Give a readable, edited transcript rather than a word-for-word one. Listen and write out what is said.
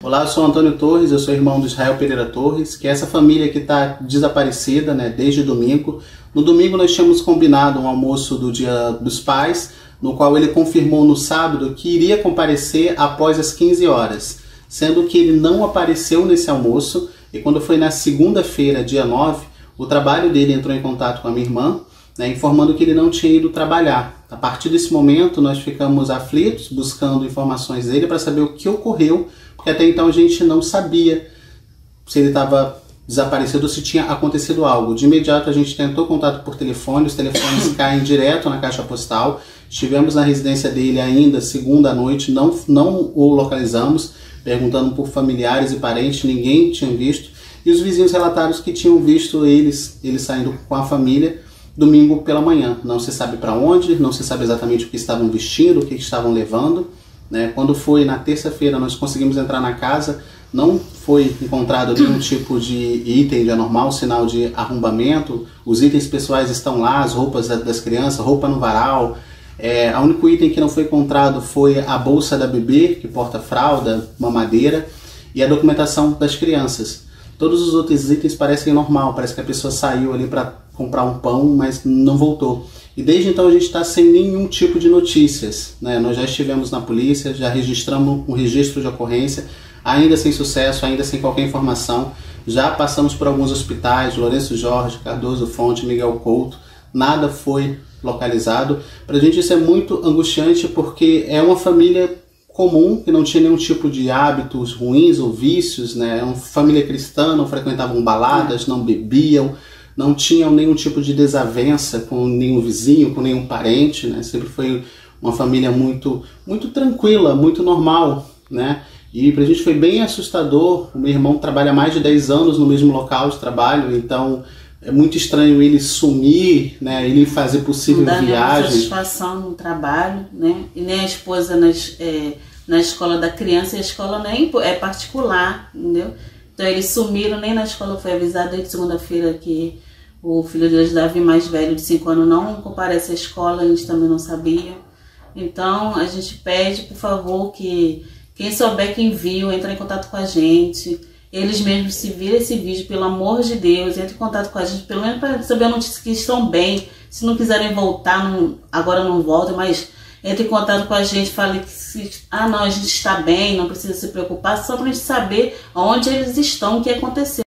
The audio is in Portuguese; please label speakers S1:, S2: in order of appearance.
S1: Olá, eu sou Antônio Torres, eu sou irmão do Israel Pereira Torres, que é essa família que está desaparecida, desde domingo. No domingo nós tínhamos combinado um almoço do Dia dos Pais, no qual ele confirmou no sábado que iria comparecer após as 15 horas, sendo que ele não apareceu nesse almoço, e quando foi na segunda-feira, dia 9, o trabalho dele entrou em contato com a minha irmã, informando que ele não tinha ido trabalhar. A partir desse momento nós ficamos aflitos, buscando informações dele para saber o que ocorreu, porque até então a gente não sabia se ele estava desaparecido ou se tinha acontecido algo. De imediato a gente tentou contato por telefone, os telefones caem direto na caixa postal. Estivemos na residência dele ainda segunda à noite, não o localizamos, perguntando por familiares e parentes, ninguém tinha visto. E os vizinhos relataram que tinham visto ele saindo com a família domingo pela manhã. Não se sabe para onde, não se sabe exatamente o que estavam vestindo, o que estavam levando. Quando foi na terça-feira nós conseguimos entrar na casa, não foi encontrado nenhum tipo de item de anormal, sinal de arrombamento. Os itens pessoais estão lá, as roupas das crianças, roupa no varal. O único item que não foi encontrado foi a bolsa da bebê, que porta fralda, mamadeira, e a documentação das crianças. Todos os outros itens parecem normal, parece que a pessoa saiu ali para comprar um pão, mas não voltou. E desde então a gente está sem nenhum tipo de notícias. Nós já estivemos na polícia, já registramos um registro de ocorrência, ainda sem sucesso, ainda sem qualquer informação. Já passamos por alguns hospitais, Lourenço Jorge, Cardoso Fonte, Miguel Couto, nada foi localizado. Para a gente isso é muito angustiante, porque é uma família comum, que não tinha nenhum tipo de hábitos ruins ou vícios, É uma família cristã, não frequentavam baladas, não bebiam, não tinham nenhum tipo de desavença com nenhum vizinho, com nenhum parente, Sempre foi uma família muito tranquila, muito normal, E pra gente foi bem assustador. O meu irmão trabalha há mais de 10 anos no mesmo local de trabalho, então é muito estranho ele sumir, ele fazer possível viagens.
S2: Não dá satisfação no trabalho, E nem a esposa na escola da criança, e a escola nem é particular, entendeu? Então eles sumiram, nem na escola foi avisado desde segunda-feira que o filho deles, Davi, mais velho de 5 anos, não comparece à escola, a gente também não sabia. Então a gente pede, por favor, que quem souber quem viu, entre em contato com a gente. Eles mesmos, se viram esse vídeo, pelo amor de Deus, entre em contato com a gente, pelo menos para saber a notícia que estão bem. Se não quiserem voltar, agora não voltem, mas entre em contato com a gente, fale que não, a gente está bem, não precisa se preocupar, só para a gente saber onde eles estão, o que aconteceu.